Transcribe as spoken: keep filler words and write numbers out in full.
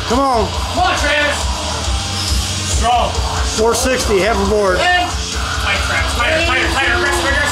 Come on. Come on, Travis. Strong. four sixty, half aboard. Tight, Travis. Tighter, tighter, tighter. Aggressive, aggressive.